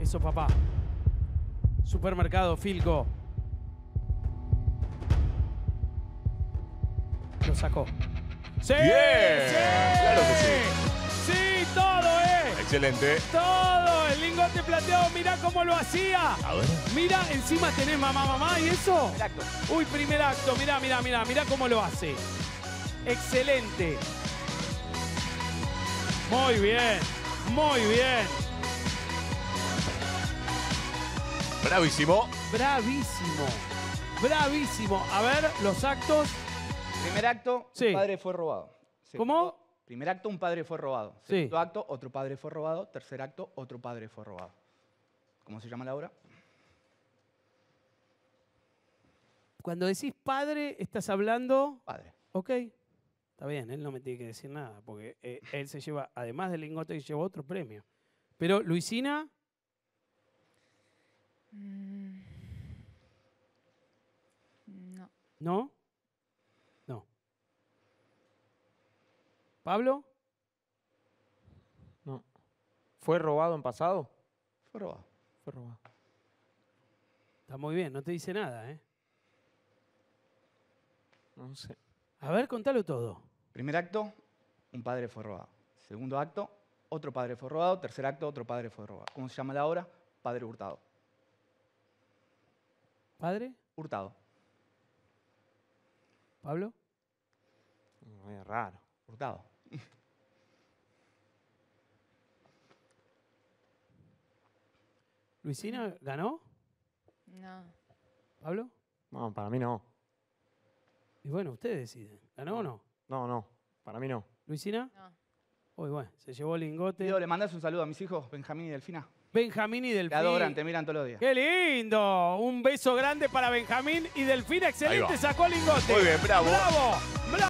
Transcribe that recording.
Eso, papá. Supermercado, Filco. Lo sacó. ¡Sí! Bien, ¡Sí! claro que sí. ¡Sí, todo, Excelente. todo! El lingote plateado, mirá cómo lo hacía. A ver. Mira, encima tenés mamá, ¿y eso? Primer acto. Uy, primer acto, mirá cómo lo hace. Excelente. Muy bien, muy bien. Bravísimo. Bravísimo, bravísimo. A ver, los actos. Primer acto, Sí. un padre fue robado. ¿Cómo? Primer acto, un padre fue robado. Sí. Segundo acto, otro padre fue robado. Tercer acto, otro padre fue robado. ¿Cómo se llama la obra? Cuando decís padre, estás hablando... Padre. Ok, está bien, él no me tiene que decir nada, porque él se lleva, además del lingote, se lleva otro premio. Pero, Luisina, No. ¿no? No. ¿Pablo? No. ¿Fue robado en pasado? Fue robado. Fue robado. Está muy bien, no te dice nada, ¿eh? No sé. A ver, contalo todo. Primer acto, un padre fue robado. Segundo acto, otro padre fue robado. Tercer acto, otro padre fue robado. ¿Cómo se llama la obra? Padre hurtado. ¿Padre? Hurtado. ¿Pablo? Es raro. Hurtado. ¿Luisina ganó? No. ¿Pablo? No, para mí no. Y bueno, ustedes deciden. ¿Ganó o no? No, no. Para mí no. ¿Luisina? No. Uy, bueno, se llevó el lingote. Guido, ¿le mandas un saludo a mis hijos, Benjamín y Delfina? Benjamín y Te Delfín. adoran, te miran todos los días. ¡Qué lindo! Un beso grande para Benjamín y Delfín. Excelente, va. sacó el lingote. Muy bien, bravo. ¡Bravo!